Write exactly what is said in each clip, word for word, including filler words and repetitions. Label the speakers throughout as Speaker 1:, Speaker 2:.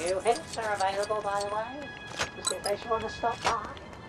Speaker 1: few hints are available, by the way, just in case you want to stop by.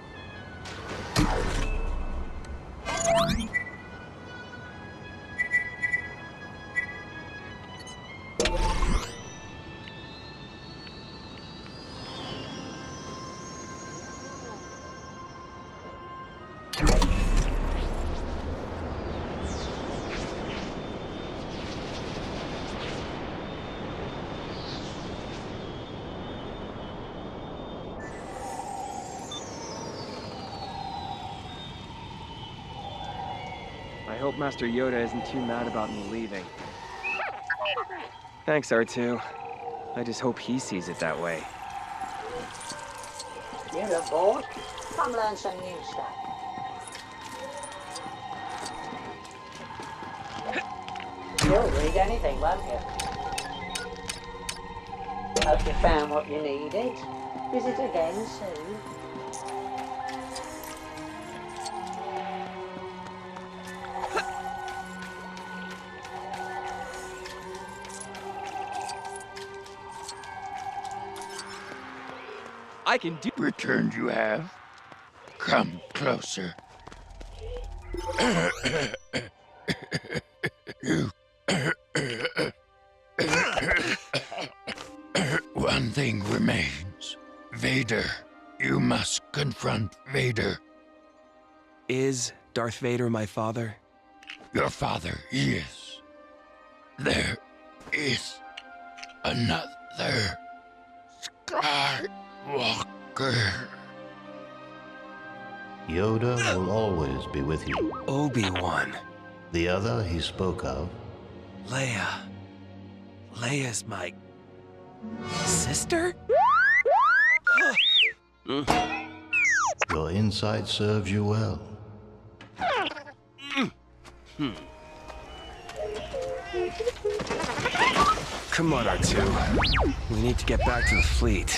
Speaker 2: I hope Master Yoda isn't too mad about me leaving. Thanks, R two. I just hope he sees it that way.
Speaker 1: You're bored? Come learn some new stuff. You'll read anything, won't you? Hope you found what you needed. Visit again soon.
Speaker 2: I can do-
Speaker 3: Returned you have? Come closer. You... One thing remains. Vader. You must confront Vader.
Speaker 2: Is Darth Vader my father?
Speaker 3: Your father is. There is another Skywalker.
Speaker 4: Yoda will always be with you.
Speaker 2: Obi-Wan.
Speaker 4: The other he spoke of,
Speaker 2: Leia. Leia's my... sister?
Speaker 4: your insight serves you well.
Speaker 2: Hmm. Come on, R two. We need to get back to the fleet.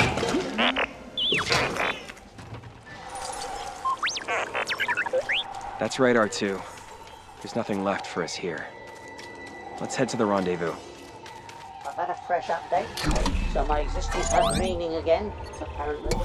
Speaker 2: That's right, R two. There's nothing left for us here. Let's head to the rendezvous.
Speaker 1: I've had a fresh update, so my existence has meaning again, apparently.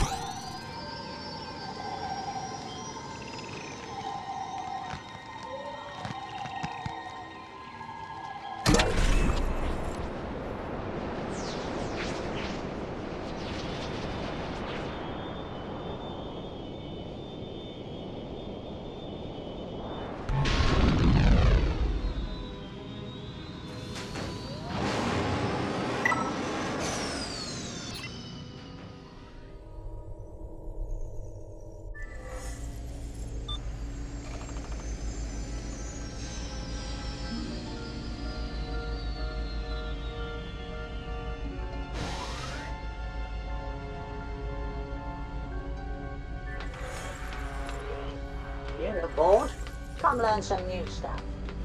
Speaker 1: You're bored? Come learn some new stuff.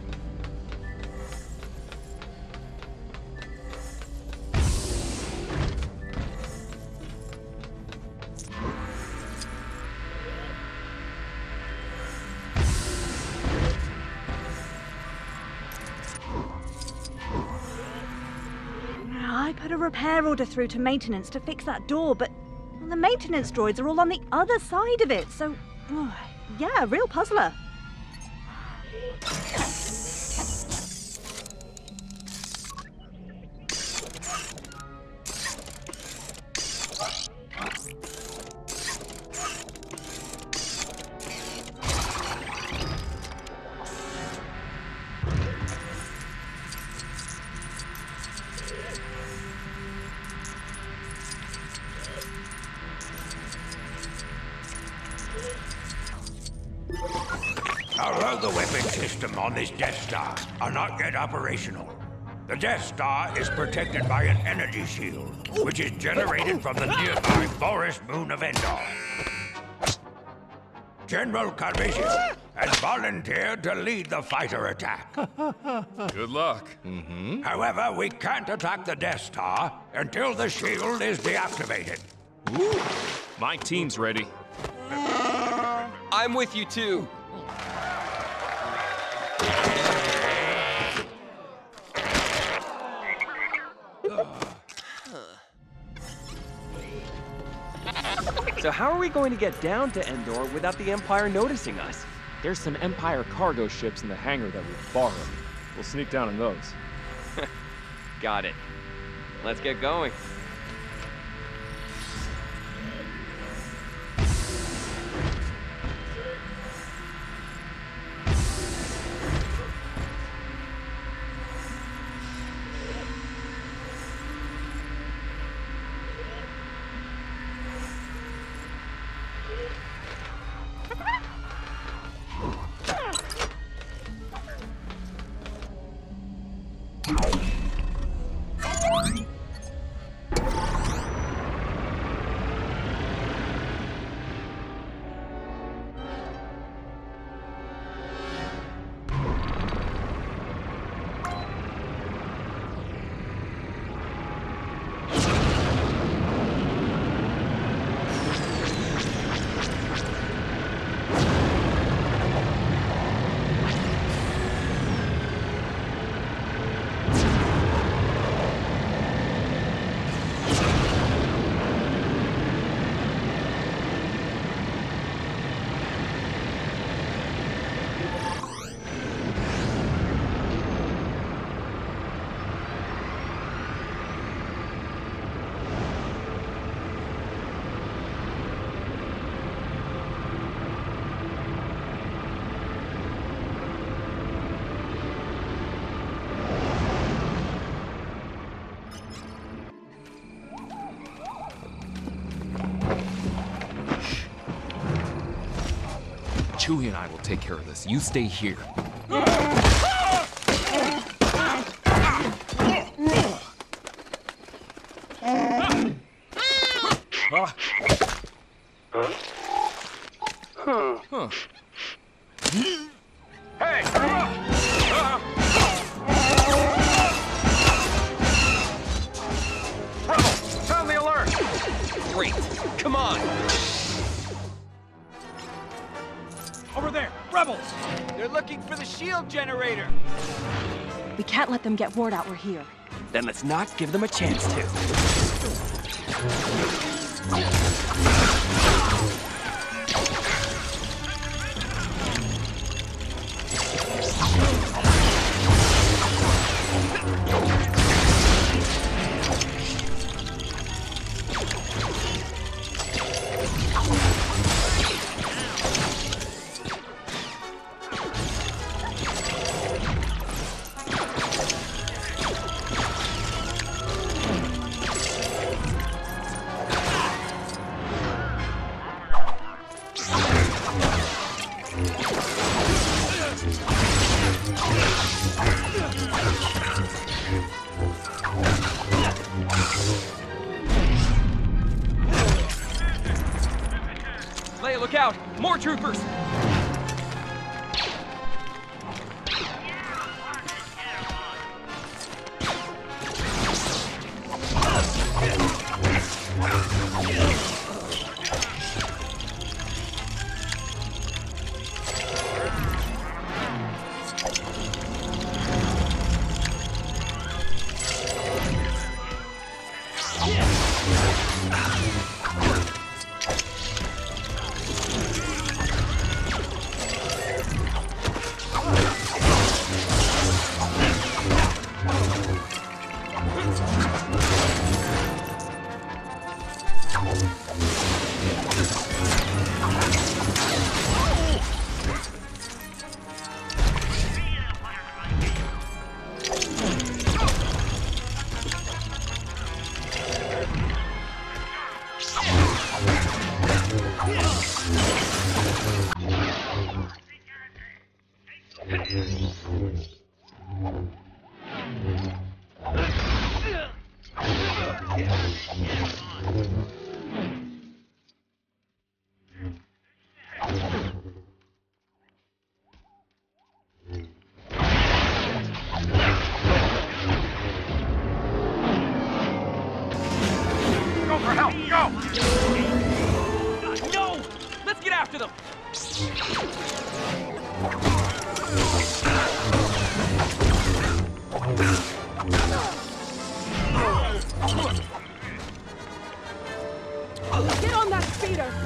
Speaker 5: I put a repair order through to maintenance to fix that door, but the maintenance droids are all on the other side of it, so... Oh, yeah, real puzzler.
Speaker 3: Although the weapon system on this Death Star are not yet operational, the Death Star is protected by an energy shield, which is generated from the nearby forest moon of Endor. General Calrissian has volunteered to lead the fighter attack.
Speaker 6: Good luck.
Speaker 3: Mm-hmm. However, we can't attack the Death Star until the shield is deactivated.
Speaker 6: Ooh, my team's ready.
Speaker 2: I'm with you too. So how are we going to get down to Endor without the Empire noticing us?
Speaker 6: There's some Empire cargo ships in the hangar that we've borrowed. We'll sneak down in those.
Speaker 2: Got it. Let's get going.
Speaker 6: Chewie and I will take care of this. You stay here. Huh? Huh.
Speaker 3: Hey!
Speaker 2: Rebels, sound the alert! Great, come on!
Speaker 3: Over there! Rebels!
Speaker 2: They're looking for the shield generator!
Speaker 5: We can't let them get word out we're here.
Speaker 2: Then let's not give them a chance to. Leia, look out! More troopers! No! Let's get after them!
Speaker 5: Get on that speeder!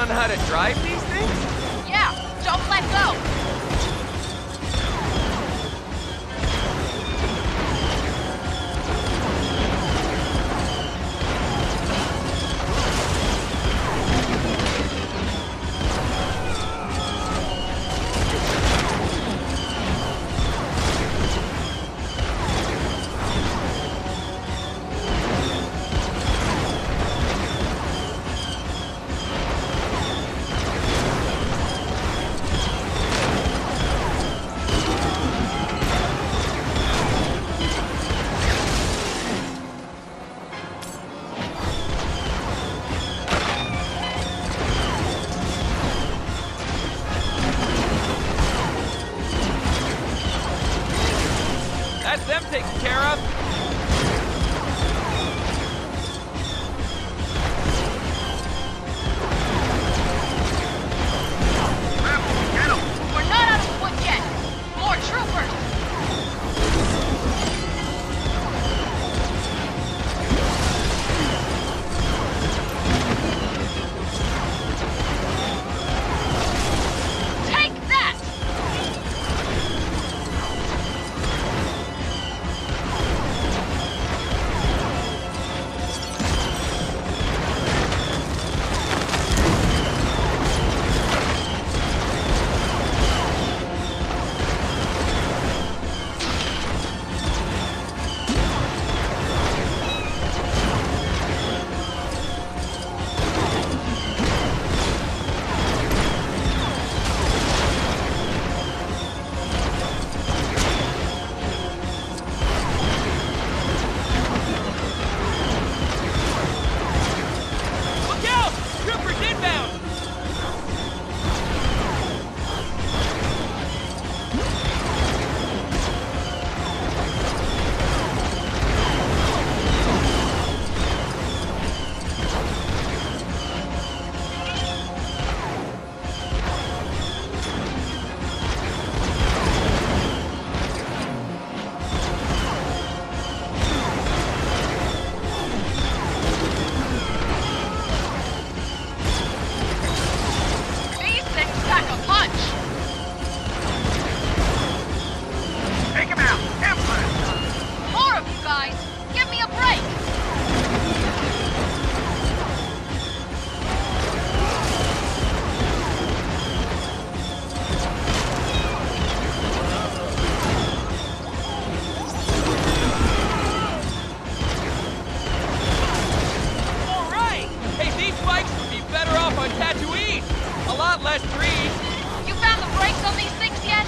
Speaker 2: on how to drive these things?
Speaker 7: Yeah, don't let go.
Speaker 2: That's them taken care of.
Speaker 7: We're not out of the woods yet. More troopers. Take that!
Speaker 2: Look out! Troopers inbound!
Speaker 7: These things pack a punch.
Speaker 3: Take him out! Emperor!
Speaker 7: More of you guys. Give me a break.
Speaker 2: All right! Hey, these bikes would be better off on Tatooine! A lot less trees!
Speaker 7: You found the brakes on these things yet?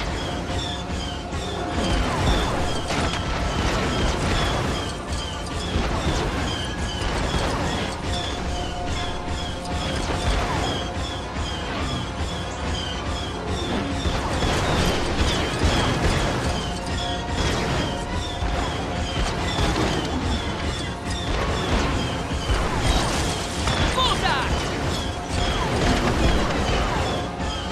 Speaker 2: Bullseye!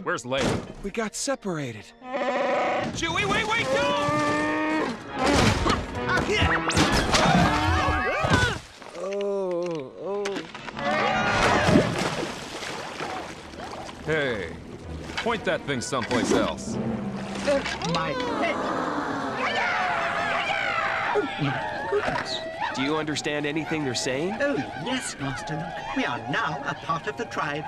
Speaker 6: Where's Leia?
Speaker 2: We got separated.
Speaker 6: Chewie, wait, wait, no!
Speaker 2: Oh, oh.
Speaker 6: Hey, point that thing someplace else.
Speaker 8: My head. Oh, my goodness.
Speaker 2: Do you understand anything they're saying?
Speaker 8: Oh, yes, Master Luke. We are now a part of the tribe.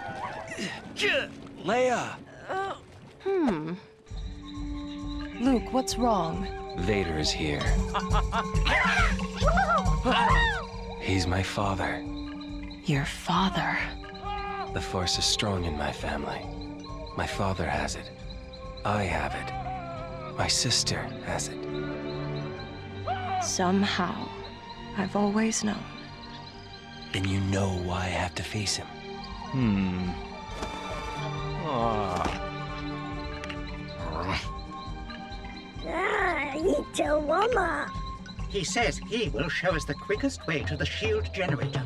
Speaker 2: Leia!
Speaker 9: Hmm. Luke, what's wrong?
Speaker 2: Vader is here. He's my father.
Speaker 9: Your father.
Speaker 2: The Force is strong in my family. My father has it. I have it. My sister has it.
Speaker 9: Somehow, I've always known.
Speaker 2: Then you know why I have to face him.
Speaker 6: Hmm. Ah.
Speaker 8: He says he will show us the quickest way to the shield generator.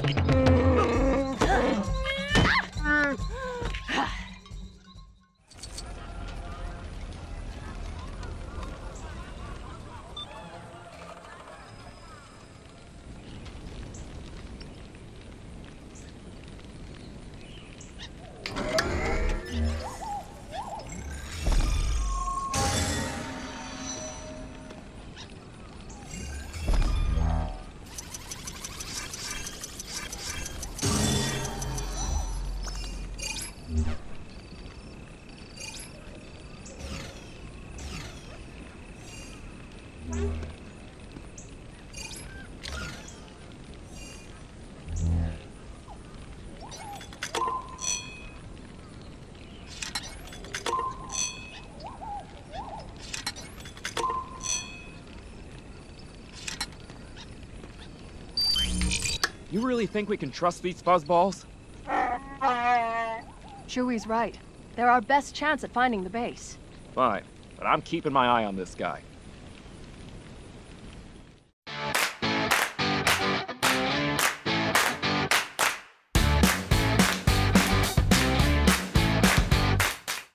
Speaker 6: You really think we can trust these fuzzballs?
Speaker 9: Chewie's right. They're our best chance at finding the base.
Speaker 6: Fine, but I'm keeping my eye on this guy.